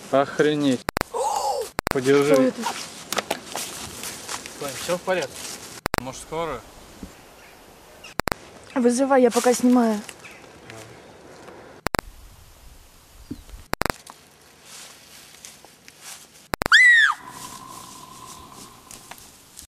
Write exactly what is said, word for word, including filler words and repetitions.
Охренеть. Подержи. Что это? Вань, все в порядке? Может, скоро? Вызывай, я пока снимаю.